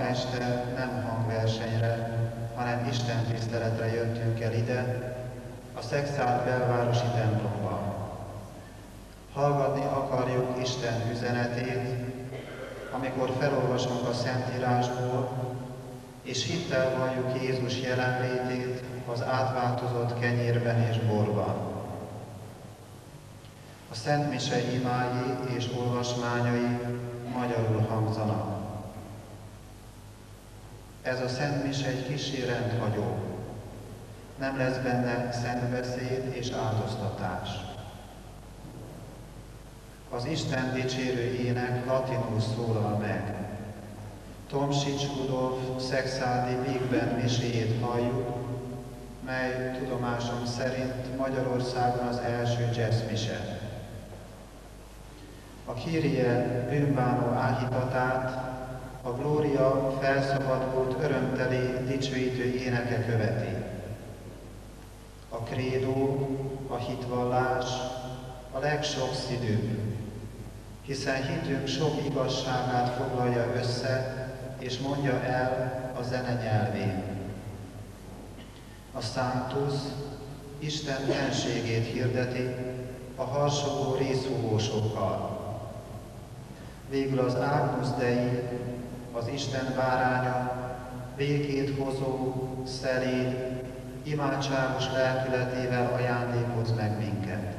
este nem hangversenyre, hanem Isten tiszteletre jöttünk el ide, a Szekszárd belvárosi templomba. Hallgatni akarjuk Isten üzenetét, amikor felolvasunk a Szentírásból, és hittel valljuk Jézus jelenlétét az átváltozott kenyérben és borban. A Szent Mise imái és olvasmányai magyarul hangzanak. Ez a Szent Mise egy kissé rendhagyó. Nem lesz benne szentbeszéd és áldoztatás. Az Isten dicsérő ének latinul szólal meg. Tomsics Rudolf szekszárdi Vígben miséjét halljuk, mely tudomásom szerint Magyarországon az első jazzmise. A Kyrie bűnbánó áhítatát a Glória felszabadult örömteli dicsőítő éneke követi. A krédó, a hitvallás a legsokszínűbb, hiszen hitünk sok igazságát foglalja össze és mondja el a zene nyelvén. A Sanctus Isten fenségét hirdeti a harsogó részfúvósokkal. Végül az Agnus Dei, az Isten báránya, békét hozó, szelíd, imádságos lelkületével ajándékoz meg minket.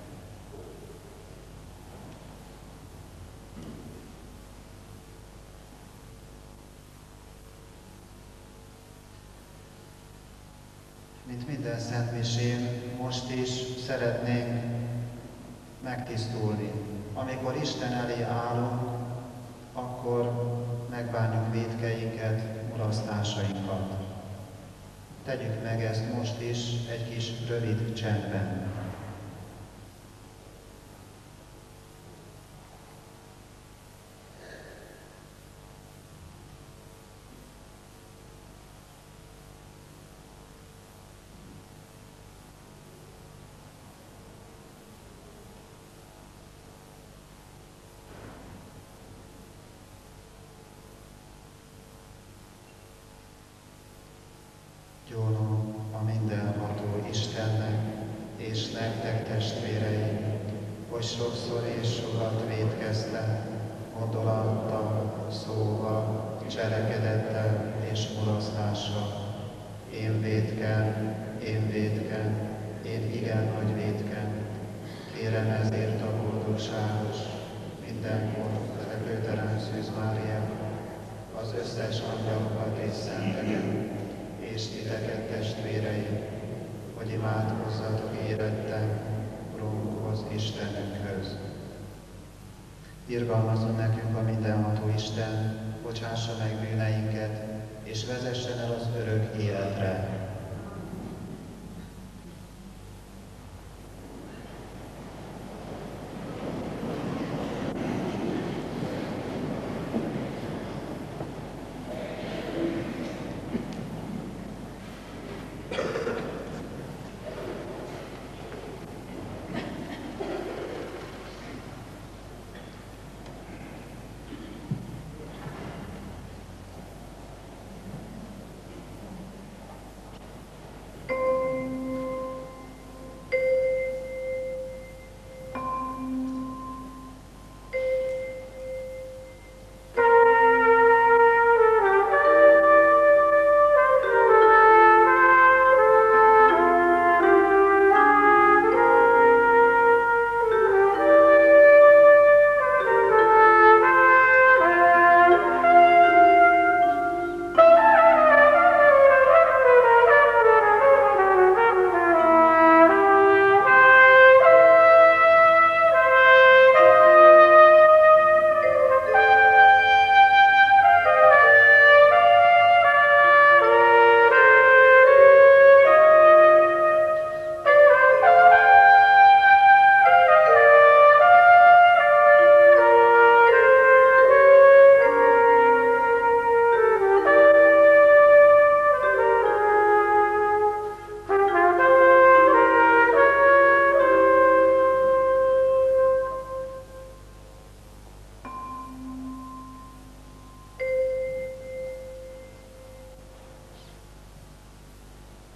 Mint minden szentmisén, most is szeretnénk megtisztulni. Amikor Isten elé állunk, akkor megbánjuk vétkeinket, mulasztásainkat. Tegyük meg ezt most is egy kis rövid csendben. Gyónom a mindenható Istennek és nektek, testvéreim, hogy sokszor és sokat vétkeztem, gondolattal, szóval, cselekedettel és mulasztással. Én vétkem, én igen nagy vétkem. Kérem ezért a boldogságos, mindenkor feklőtelen Szűz Mária, az összes angyalokat és szenteket, és titeket, testvéreim, hogy imádkozzatok érettel Urunkhoz, Istenünkhöz. Irgalmazzon nekünk a mindenható Isten, bocsássa meg bűneinket, és vezessen el az örök életre.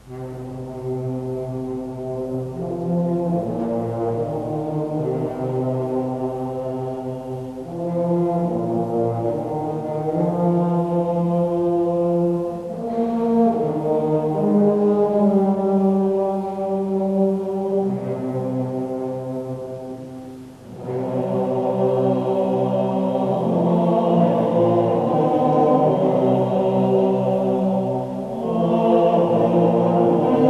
Amen.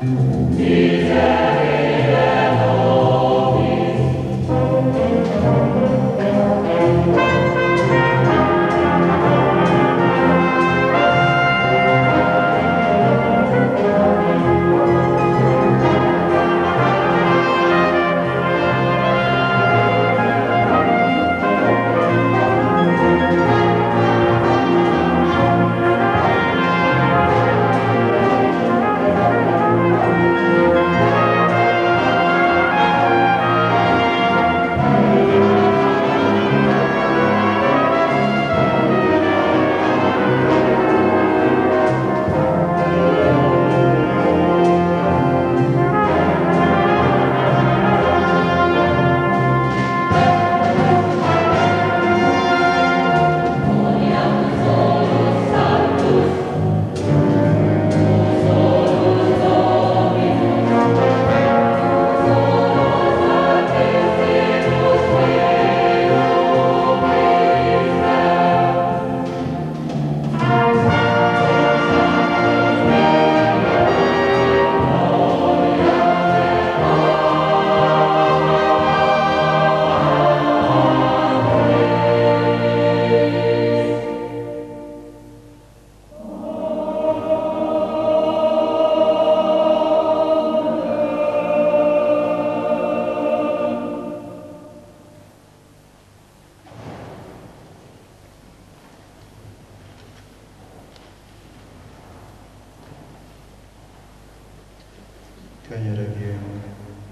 Könyörögjünk.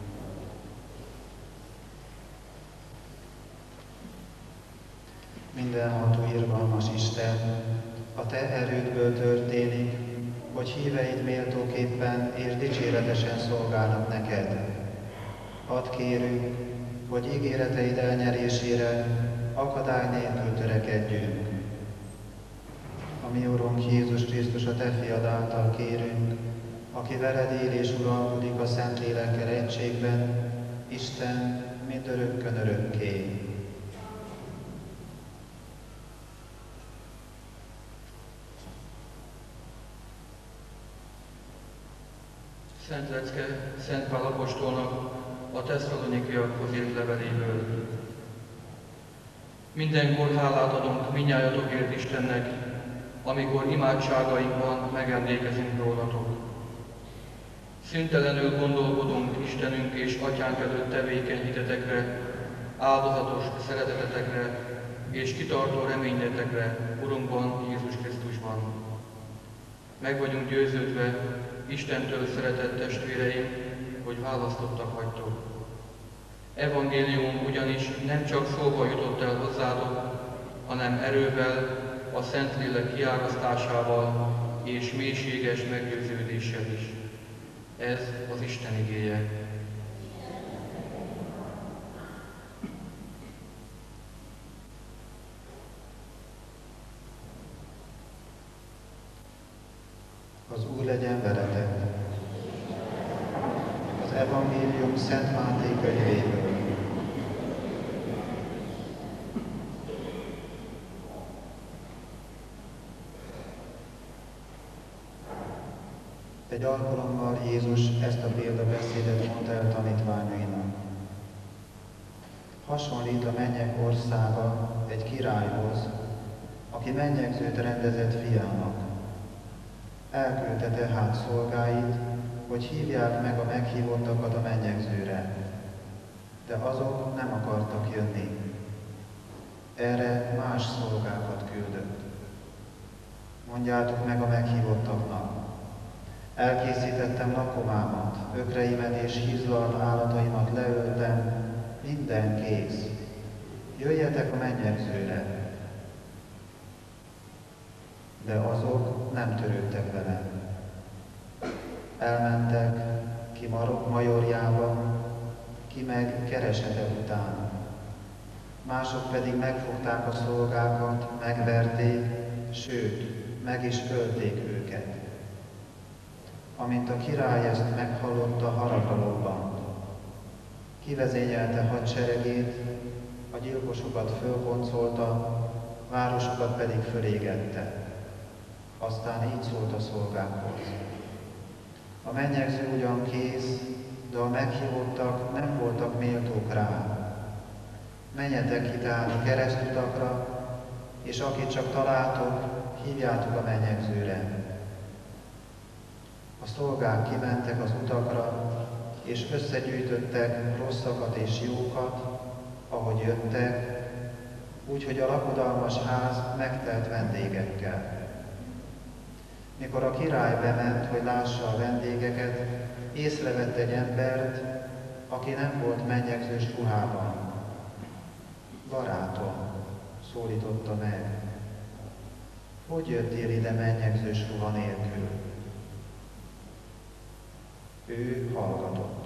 Mindenható irgalmas Isten, a Te erődből történik, hogy híveid méltóképpen és dicséretesen szolgálnak neked. Hadd kérünk, hogy ígéreteid elnyerésére akadály nélkül törekedjünk. A mi Urunk Jézus Krisztus, a Te fiad által kérünk, aki veled él és uralkodik a Szentlélekkel egységben, Isten mindörökkön örökké. Szent Lecke Szent Pál apostolnak a Tesszalonikiakhoz írt leveléből. Mindenkor hálát adunk mindnyájatokért Istennek, amikor imádságainkban megemlékezünk rólatok. Szüntelenül gondolkodunk Istenünk és Atyánk előtt tevékeny hitetekre, áldozatos szeretetetekre és kitartó reményetekre Urunkban, Jézus Krisztusban. Meg vagyunk győződve, Istentől szeretett testvéreim, hogy választottak vagytok. Evangéliumunk ugyanis nem csak szóba jutott el hozzátok, hanem erővel, a Szentlélek kiárasztásával és mélységes meggyőződéssel is. Ez az Isten igéje. Az Úr legyen veletek. Az Evangélium Szent Máté könyvéből. Egy alkalommal Jézus ezt a példabeszédet mondta el tanítványainak. Hasonlít a mennyek országa egy királyhoz, aki mennyegzőt rendezett fiának. Elküldte tehát szolgáit, hogy hívják meg a meghívottakat a mennyegzőre, de azok nem akartak jönni. Erre más szolgákat küldött. Mondjátok meg a meghívottaknak: elkészítettem lakomámat, ökreimet és hízlalt állataimat leöltem, minden kész. Jöjjetek a mennyegzőre. De azok nem törődtek vele. Elmentek ki Majorjába, ki meg keresete után. Mások pedig megfogták a szolgákat, megverték, sőt, meg is ölték őket. Amint a király ezt meghallotta, haragra lobbant. Kivezényelte hadseregét, a gyilkosokat fölboncolta, városokat pedig fölégette. Aztán így szólt a szolgákhoz: A mennyegző ugyan kész, de a meghívottak nem voltak méltók rá. Menjetek ki tehát a keresztutakra, és akit csak találtok, hívjátok a mennyegzőre. A szolgák kimentek az utakra, és összegyűjtöttek rosszakat és jókat, ahogy jöttek, úgyhogy a lakodalmas ház megtelt vendégekkel. Mikor a király bement, hogy lássa a vendégeket, észrevett egy embert, aki nem volt mennyegzős ruhában. Barátom, szólította meg, hogy jöttél ide mennyegzős ruha nélkül? Ő hallgatott.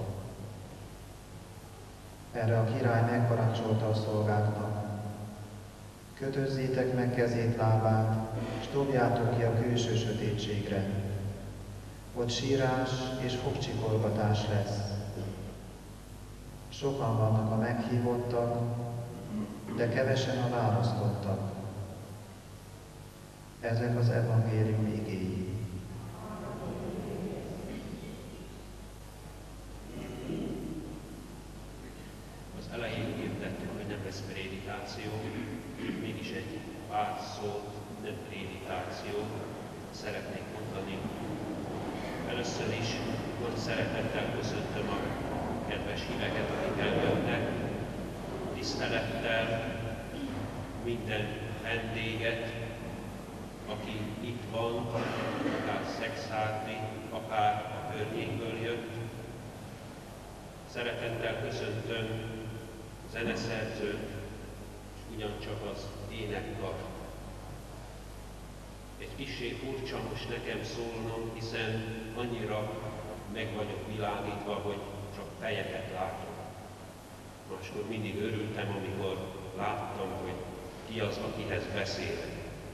Erre a király megparancsolta a szolgáknak, kötözzétek meg kezét, lábát, és dobjátok ki a külső sötétségre. Ott sírás és fogcsikolgatás lesz. Sokan vannak a meghívottak, de kevesen a választottak. Ezek az evangélium igéi. Az elején hirdettük, hogy nem lesz prédikáció, mégis egy pár szót, nem prédikáció szeretnék mondani. Először is nagy szeretettel köszöntöm a kedves híveket, akik eljönnek, tisztelettel minden vendéget, aki itt van, akár Szexárdi, akár a környékből jött. Szeretettel köszöntöm a zeneszerzőt, és ugyancsak az énekkart. Egy kissé furcsa most nekem szólnom, hiszen annyira meg vagyok világítva, hogy csak fejeket látok. Máskor mindig örültem, amikor láttam, hogy ki az, akihez beszélek.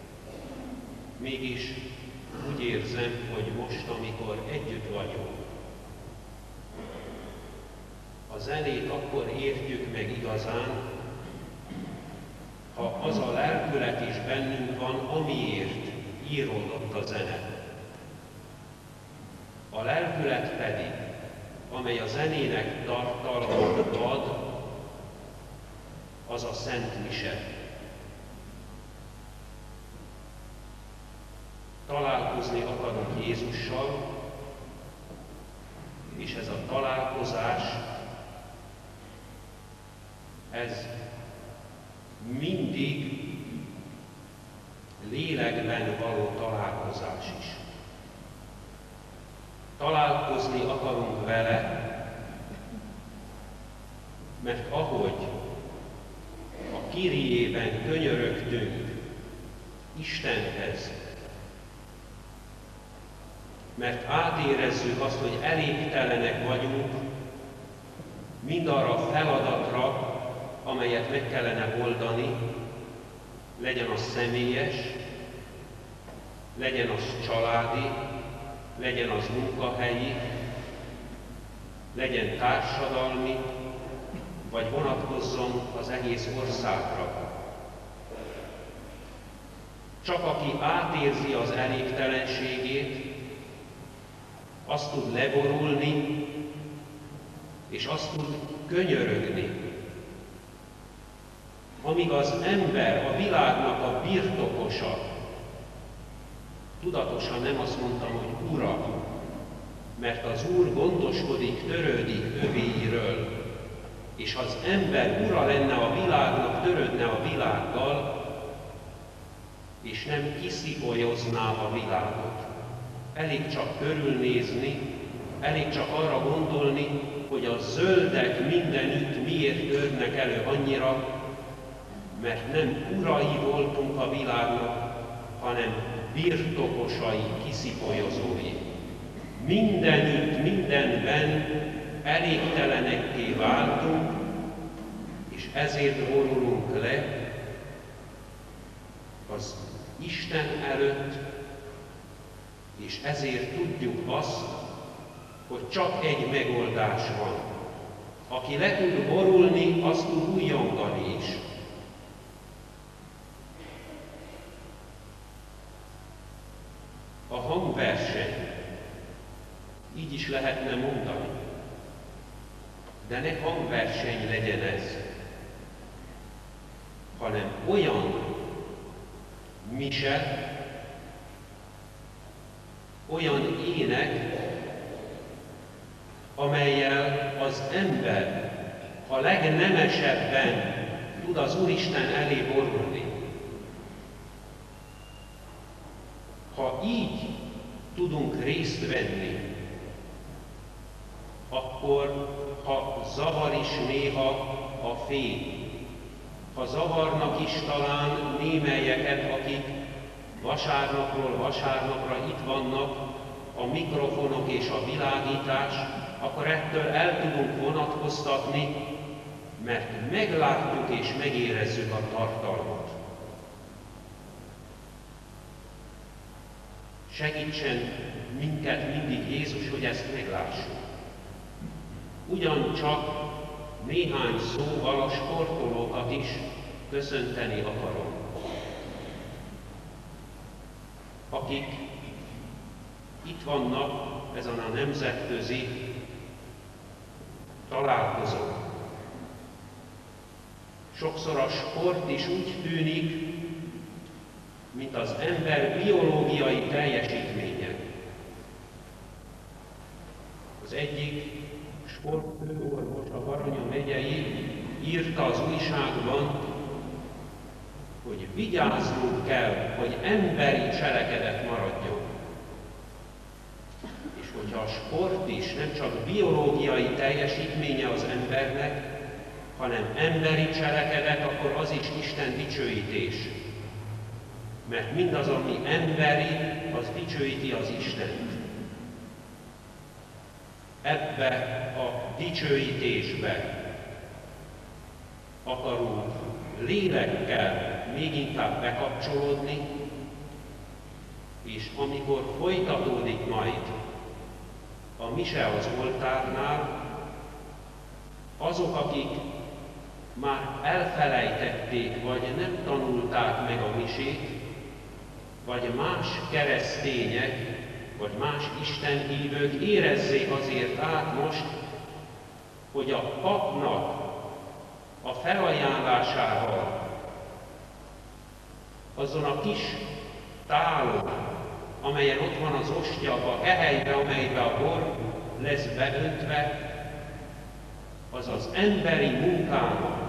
Mégis úgy érzem, hogy most, amikor együtt vagyunk, a zenét akkor értjük meg igazán, ha az a lelkület is bennünk van, amiért íródott a zene. A lelkület pedig, amely a zenének tartalmat ad, az a Szent Mise. Találkozni akarunk Jézussal, és ez a találkozás, ez mindig lélekben való találkozás is. Találkozni akarunk vele, mert ahogy a Kyriében könyörögtünk Istenhez, mert átérezzük azt, hogy elégtelenek vagyunk mindarra a feladatra, amelyet meg kellene oldani, legyen az személyes, legyen az családi, legyen az munkahelyi, legyen társadalmi, vagy vonatkozzon az egész országra. Csak aki átérzi az elégtelenségét, azt tud leborulni, és azt tud könyörögni. Amíg az ember a világnak a birtokosa, tudatosan nem azt mondtam, hogy ura, mert az Úr gondoskodik, törődik övéiről, és ha az ember ura lenne a világnak, törődne a világgal, és nem kiszipolyozná a világot. Elég csak körülnézni, elég csak arra gondolni, hogy a zöldek mindenütt miért törnek elő annyira, mert nem urai voltunk a világnak, hanem birtokosai, kiszipolyozói. Mindenütt, mindenben elégtelenekké váltunk, és ezért borulunk le az Isten előtt, és ezért tudjuk azt, hogy csak egy megoldás van. Aki le tud borulni, az tud újjongani is. A hangverseny így is szeretne mondani. De ne hangverseny legyen ez, hanem olyan mise, olyan ének, amellyel az ember a legnemesebben tud az Úristen elé borulni. Ha így tudunk részt venni, akkor, ha zavar is néha a fény, ha zavarnak is talán némelyeket, akik vasárnapról vasárnapra itt vannak a mikrofonok és a világítás, akkor ettől el tudunk vonatkoztatni, mert meglátjuk és megérezzük a tartalmat. Segítsen minket mindig Jézus, hogy ezt meglássuk. Ugyancsak néhány szóval a sportolókat is köszönteni akarom, akik itt vannak ezen a nemzetközi találkozón. Sokszor a sport is úgy tűnik, mint az ember biológiai teljesítménye. Az egyik sportfőorvos, a Baranya megyei írta az újságban, hogy vigyáznunk kell, hogy emberi cselekedet maradjon. És hogyha a sport is nem csak biológiai teljesítménye az embernek, hanem emberi cselekedet, akkor az is Isten dicsőítés. Mert mindaz, ami emberi, az dicsőíti az Istent. Ebbe a dicsőítésbe akarunk lélekkel még inkább bekapcsolódni, és amikor folytatódik majd a mise az oltárnál, azok, akik már elfelejtették, vagy nem tanulták meg a misét, vagy más keresztények, vagy más istenhívők érezzék azért át most, hogy a papnak a felajánlásával azon a kis tálon, amelyen ott van az ostya, a hehelybe, amelybe a bor lesz beöntve, az az emberi munkának,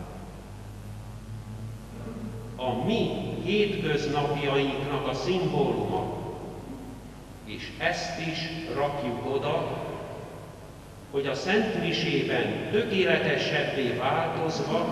a mi hétköznapjainknak a szimbóluma, és ezt is rakjuk oda, hogy a Szent Misében tökéletesebbé változva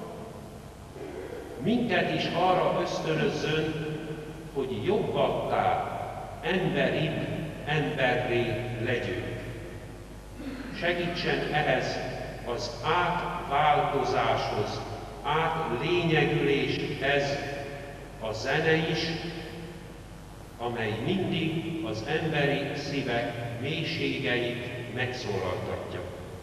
minket is arra ösztönözzön, hogy jobbakká, emberibb emberré legyünk. Segítsen ehhez az átváltozáshoz, átlényegüléshez a zene is, amely mindig az emberi szívek mélységeit megszólaltatja.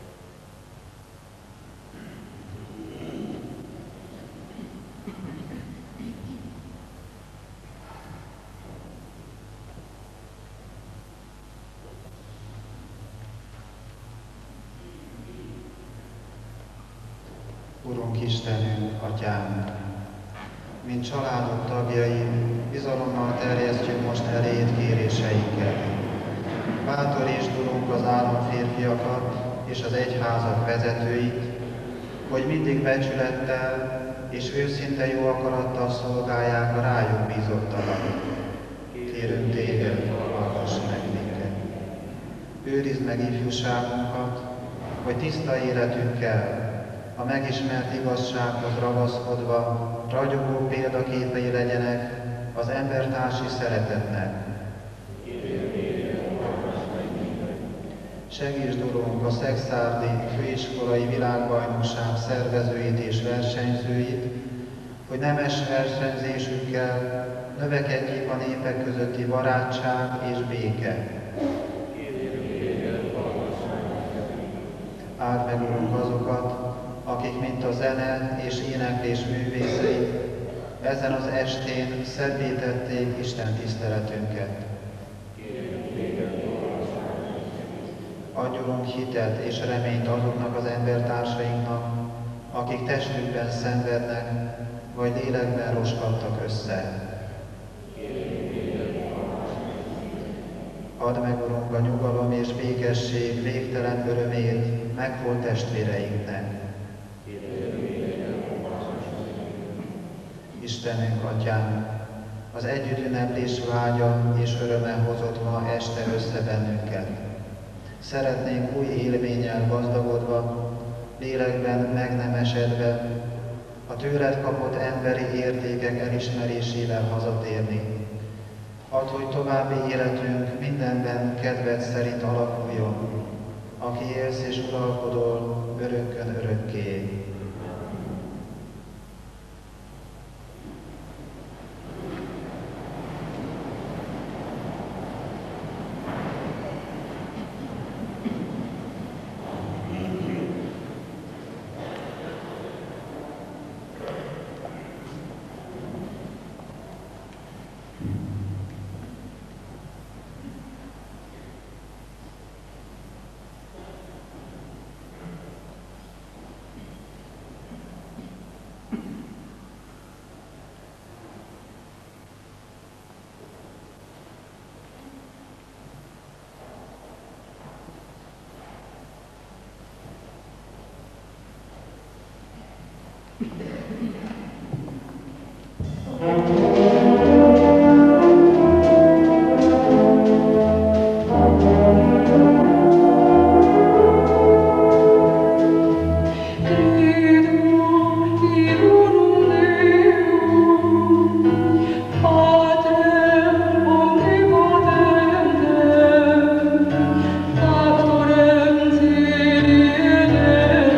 Urunk Istenünk, Atyánk, mint családok tagjai, bizalommal terjesztjük most eléd kéréseinket. Bátorítsd, Urunk, az államférfiakat és az egyházak vezetőit, hogy mindig becsülettel és őszinte jó akarattal szolgálják a rájuk bízottakat. Kérünk téged, hallgass meg minket. Őrizd meg ifjúságunkat, hogy tiszta életünkkel, a megismert igazsághoz ragaszkodva ragyogó példaképei legyenek az embertársi szeretetnek. Segítsd, Urunk, a Szekszárdi Főiskolai Világbajnokság szervezőit és versenyzőit, hogy nemes versenyzésükkel növekedjék a népek közötti barátság és béke. Áld meg, Urunk, azokat, akik, mint a zene és éneklés művészei, ezen az estén szebbé tették Isten tiszteletünket. Adj, Urunk, hitet és reményt azoknak az embertársainknak, akik testükben szenvednek, vagy lélekben roskadtak össze. Add meg, Urunk, a nyugalom és békesség végtelen örömét meghalt testvéreinknek. Istenünk, Atyánk, az együttünneplés vágya és öröme hozott ma este össze bennünket. Szeretnénk új élménnyel gazdagodva, lélekben meg nem esedve, a tőled kapott emberi értékek elismerésével hazatérni. Add, hogy további életünk mindenben kedved szerint alakuljon, aki élsz és uralkodol örökkön örökké.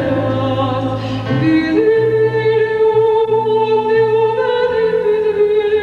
Vidi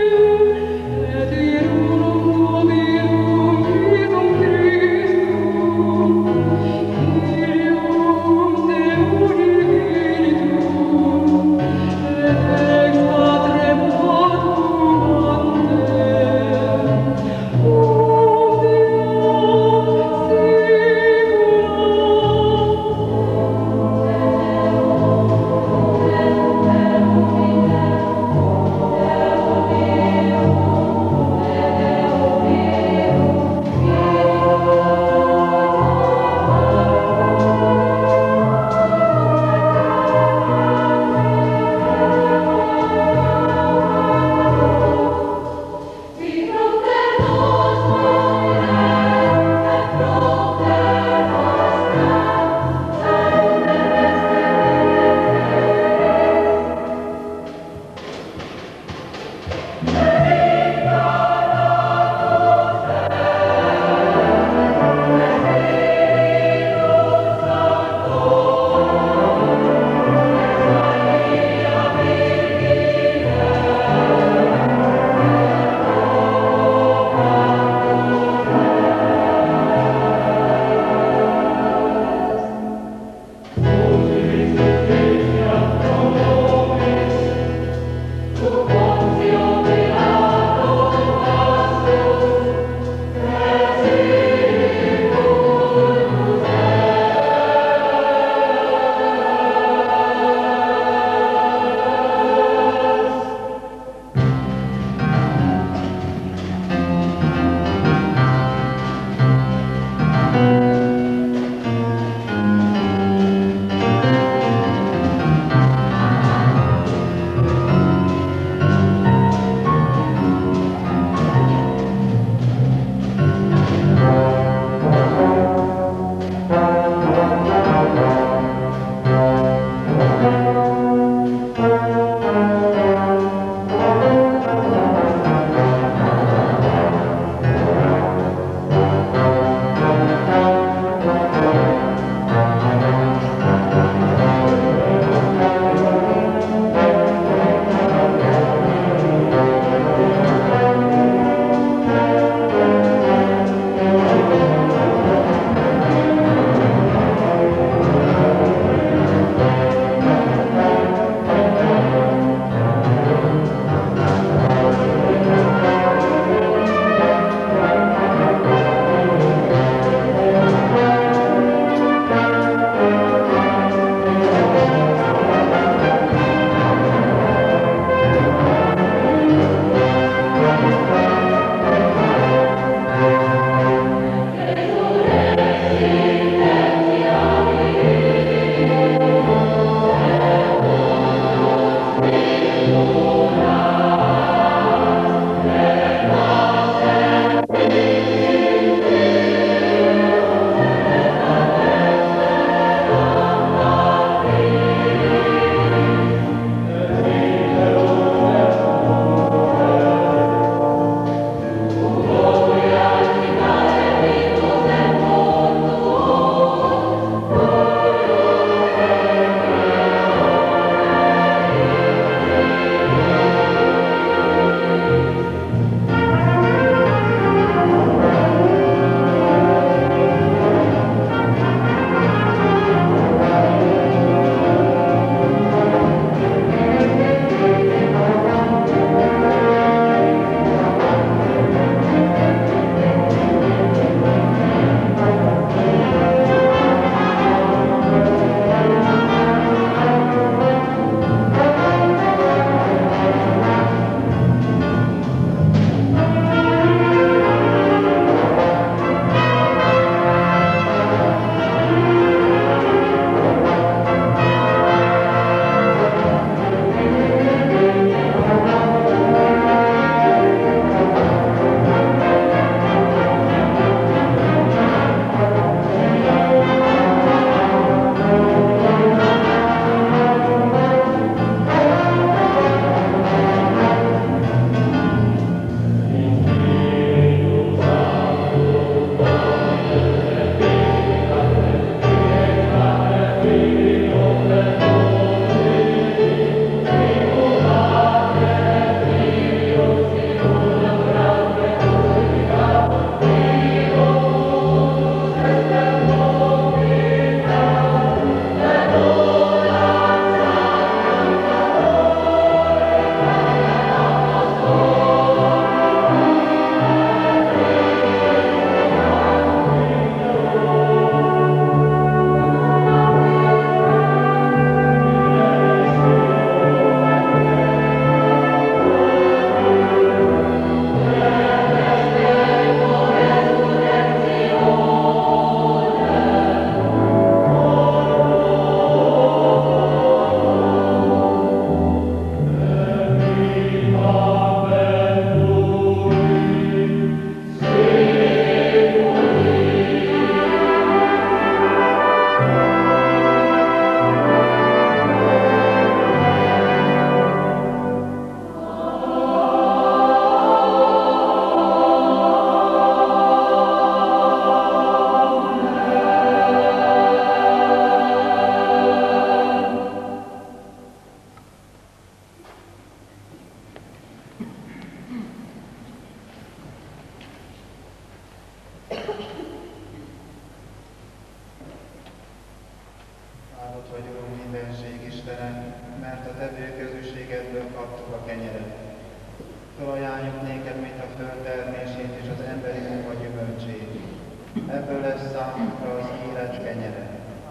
a te bőközűségedből kaptuk a kenyeret. Felajánljuk néked, mint a föld termését és az emberi munka gyümölcsét. Ebből lesz számunkra az élet kenyere.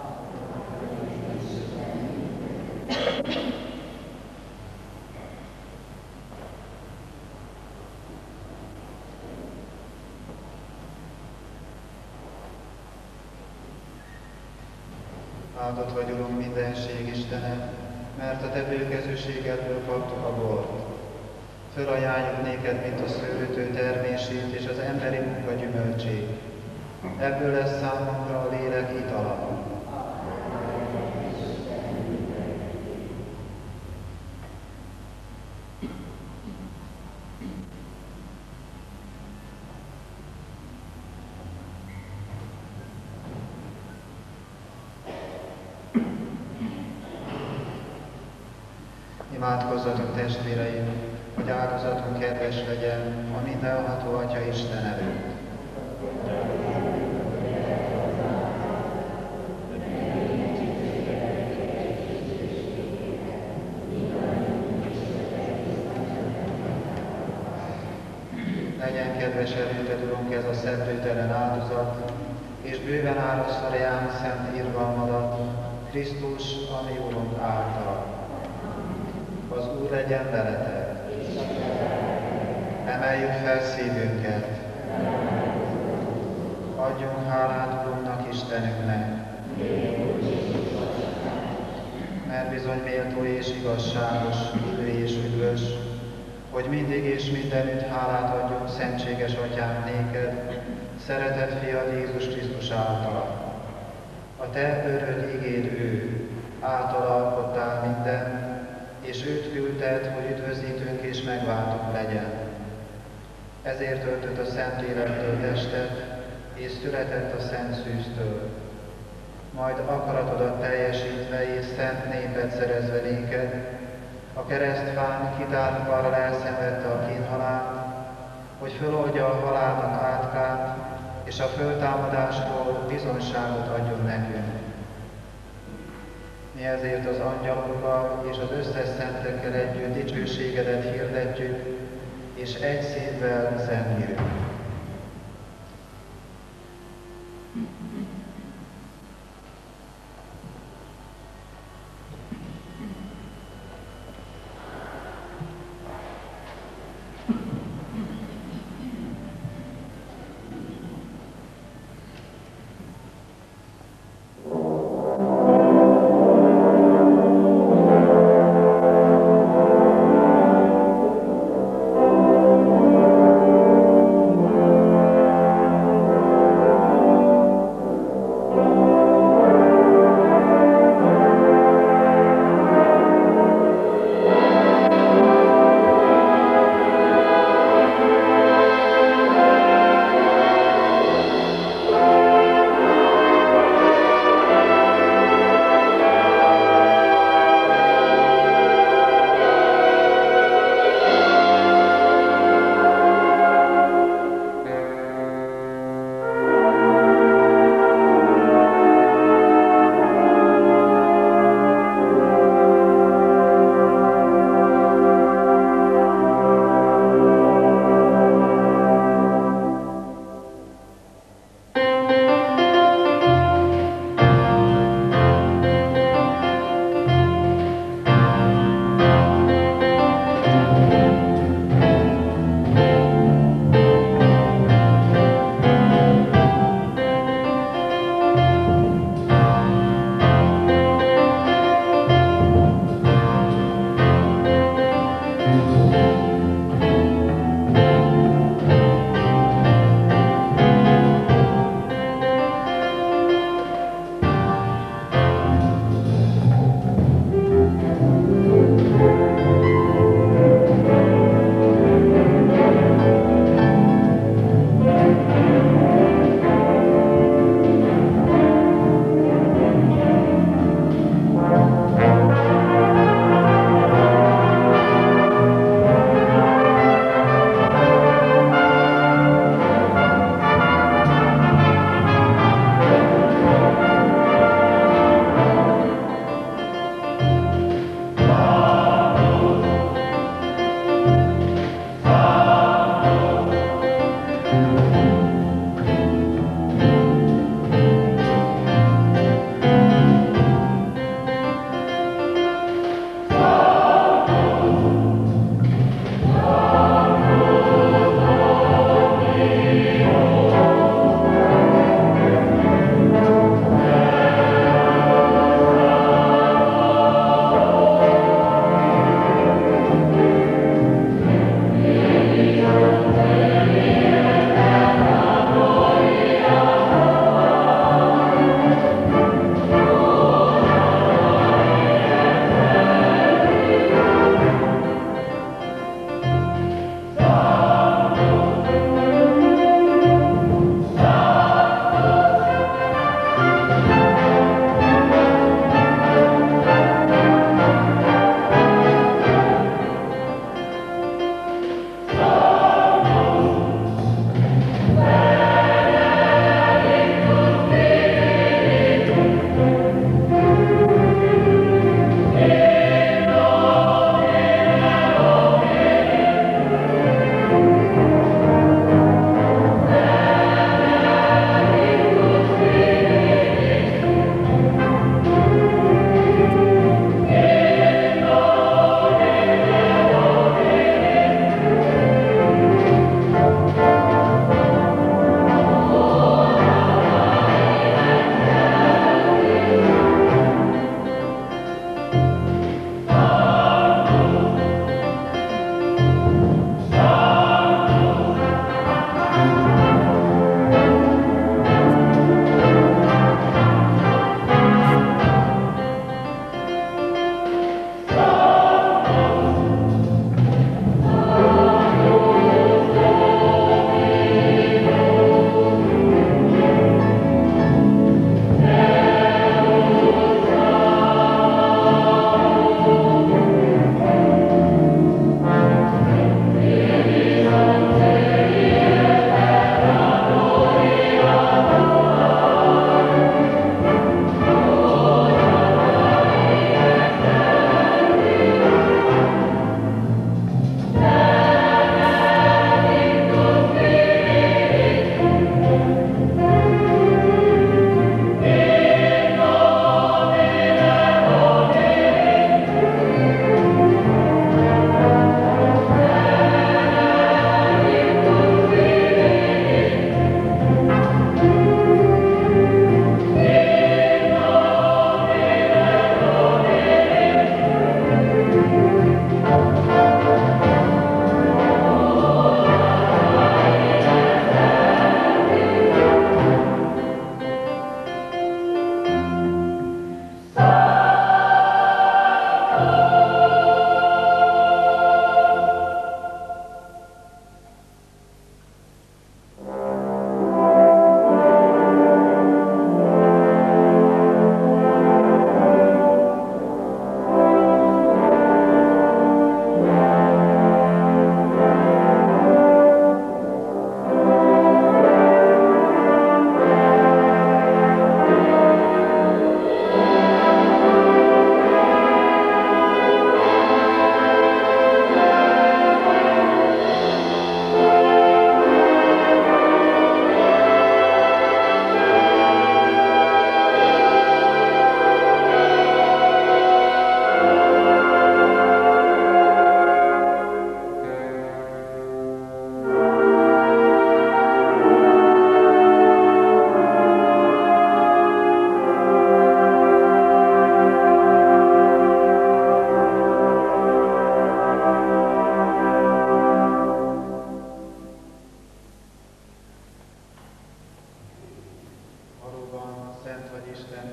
Áldott vagy, Urunk, mindenség Istene, mert a te bőkezűségedből kaptuk a bort. Fölajánljuk néked, mint a szőlőtő termését és az emberi munka gyümölcsét. Ebből lesz számunkra a lélek itala. Imádkozzatok, testvéreim, hogy áldozatunk kedves legyen a mindenható Atya Isten előtt. Legyen kedves előtted, Urunk, ez a szeplőtelen áldozat, és bőven árasszal ránk szent irgalmadat, Krisztus, a mi Urunk által. Az Úr legyen veletek. Emeljük fel szívünket. Adjunk hálát Urunknak, Istenünknek. Mert bizony méltó és igazságos, hívő és üdvös, hogy mindig és mindenütt hálát adjunk szentséges Atyánk néked, szeretett Fiad Jézus Krisztus által. A te öröd igéd ő, által alkottál mindent, és őt küldted, hogy üdvözítőnk és megváltónk legyen. Ezért öltött a Szentlélektől testet, és született a Szent Szűztől. Majd akaratodat teljesítve és szent népet szerezve néked, a keresztfán kitárt karral elszenvedte a kínhalált, hogy föloldja a halálnak átkát, és a föltámadásról bizonyságot adjon nekünk. Mi ezért az angyalokkal és az összes szentekkel együtt dicsőségedet hirdetjük, és egy szívvel zengjük.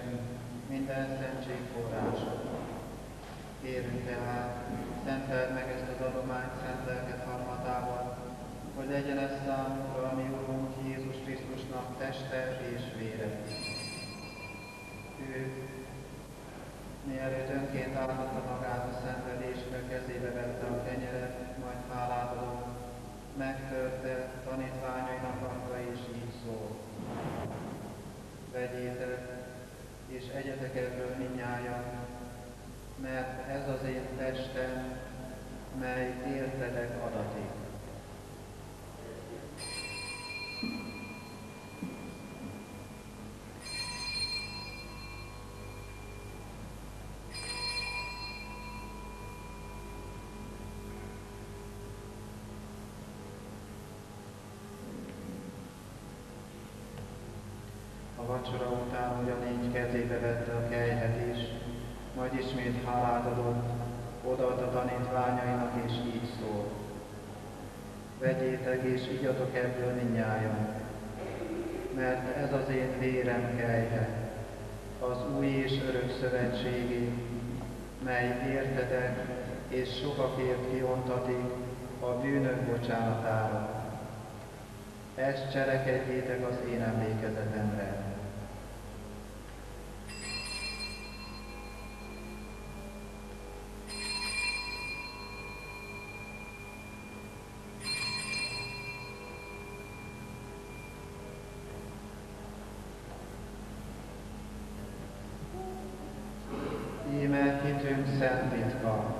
édesünk, minden szentség forrása. Kérünk tehát, szenteld meg ezt az adományt szent lelked harmatával, hogy legyen ez számunkra a mi Urunk Jézus Krisztusnak teste és vére. Ő, mielőtt önként áldotta magát a szenvedésre, kezébe vette a kenyeret, majd hálát adott, megtörte, tanítványainak adta, és így szólt: vegyétek, és egyetek ebből mindnyájan, mert ez az én testem, mely értetek adatik. A vacsora után ugyanígy kezébe vette a kelyhet is, majd ismét hálát adott, odaadta tanítványainak, és így szólt: vegyétek és igyatok ebből mindnyájan, mert ez az én vérem kelyhe, az új és örök szövetségé, mely értetek és sokakért kiontatik a bűnök bocsánatára. Ezt cselekedjétek az én emlékezetemre. Íme hitünk szent titka.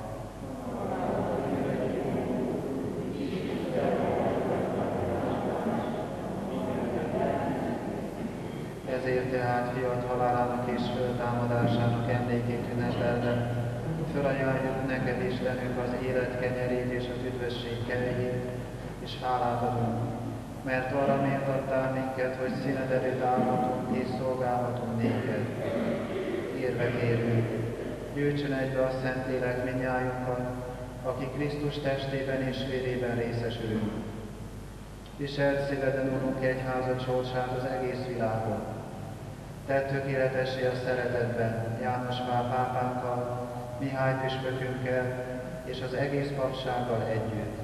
Ezért tehát fiat halálának és föltámadásának emlékét ünnepelve, fölajánljuk neked, Istenünk, az élet kenyerét és az üdvösség kelyhét, és hálát adunk, mert arra méltattál minket, hogy színed előtt állhatunk és szolgálhatunk néked. Kérve kérünk, gyűjtsön egybe a Szentlélek mindnyájunkat, aki Krisztus testében és vérében részesülünk. Viseld szíveden, Urunk, egyházad sorsát az egész világon. Tedd tökéletessé a szeretetben János Pál pápánkkal, Mihály püspökünkkel és az egész papsággal együtt.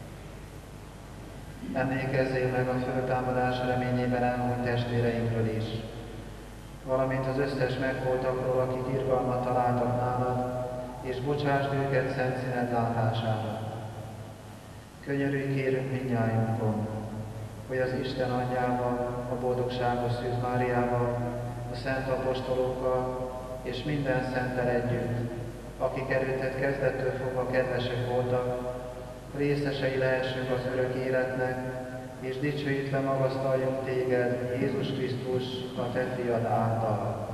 Emlékezzél meg a föltámadás reményében elmúlt testvéreinkről is, valamint az összes megholtakról, akik irgalmat találtak nálad, és bocsásd őket szent színed látására. Könyörülj kérünk mindnyájunkon, hogy az Isten anyjával, a boldogságos Szűz Máriával, a szent apostolokkal és minden szenttel együtt, akik előtted kezdettől fogva kedvesek voltak, részesei lehessünk az örök életnek, és dicsőítve magasztaljunk téged, Jézus Krisztus, a te fiad által.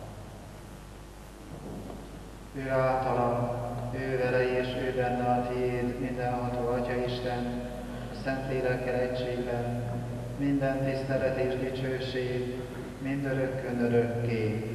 Ő általa, ő vele és ő benne a tiéd, mindenható Atya Isten, a Szentlélekkel egységben, minden tisztelet és dicsőség, mindörökkön örökké.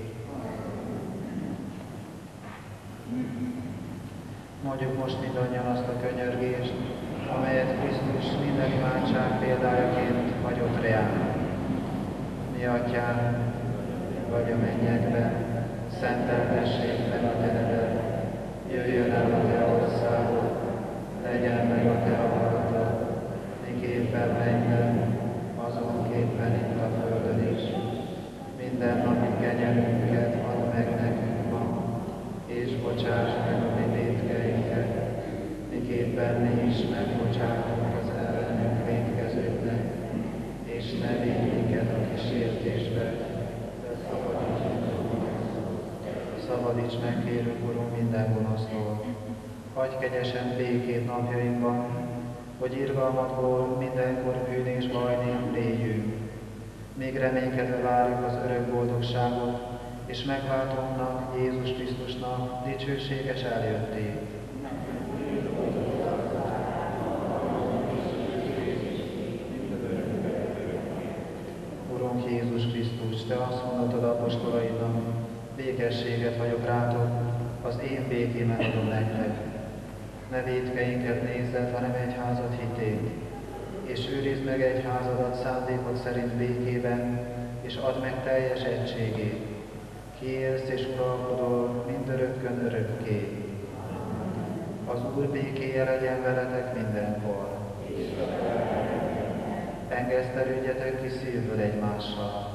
Mondjuk most mindannyian azt a könyörgést, amelyet Krisztus minden imádság példájaként hagyott reánk. Mi Atyánk, vagy a mennyekben, szenteltessék meg a te neved, jöjjön el a te országod, legyen meg a te akaratod, miképpen mennyben, azonképpen itt a földön is. Minden napi kenyerünket add meg nekünk ma, és bocsáss meg a mi vétkeinket, miképpen mi is megbocsátunk az ellenünk vétkezőknek, és ne védj minket a kísértésbe, de szabadíts meg, kérünk, Urunk, minden gonosztól. Hagyj kegyesen békét napjainkban, hogy irgalmatból mindenkor bűn és baj nélkül éljünk. Még reménykedve várjuk az örök boldogságot, és megváltónknak, Jézus Krisztusnak dicsőséges eljöttét. Urunk Jézus Krisztus, te azt mondtad apostolaidnak, békességet hagyok rátok, az én békémet adom nektek. Ne vétkeinket nézzed, hanem egyházat hitét, és őrizd meg egyházadat szándékod szerint békében, és add meg teljes egységét. ki élsz és uralkodol mindörökkön örökké. Az Úr békéje legyen veletek mindenkor. Engesztelődjetek ki szívből egymással.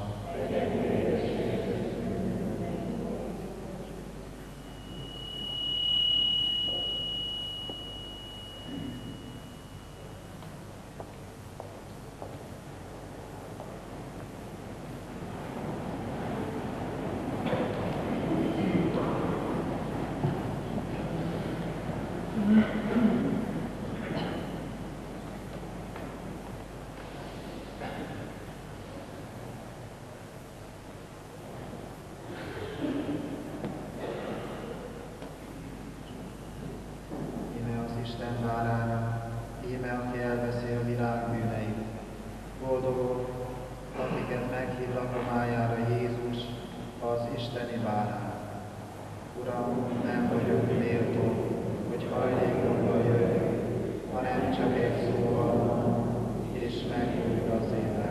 Isten báránya, íme, aki elveszi a világ bűneit. Boldogok, akiket meghív lakomájára Jézus, az isteni bárány. Uram, nem vagyok méltó, hogy hajlékomba jöjj, hanem csak egy szóval, és megújul az életem.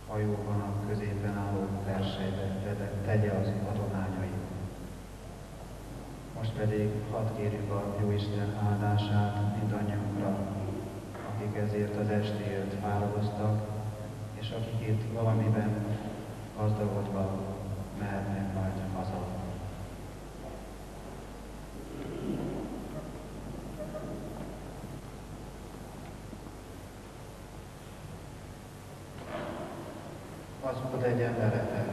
hajóban a középen álló persejbe tegye az adományait. Most pedig hadd kérjük a Jóisten áldását mindannyiunkra, akik ezért az estéért fáradoztak, és akik itt valamiben gazdagodva mehetnek majd haza. Az Úr legyen veletek.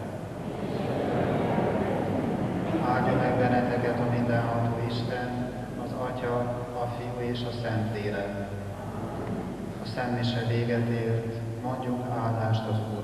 Áldja meg benneteket a mindenható Isten, az Atya, a Fiú és a Szentlélek. A szentmise véget ért, mondjuk áldást az Úrnak.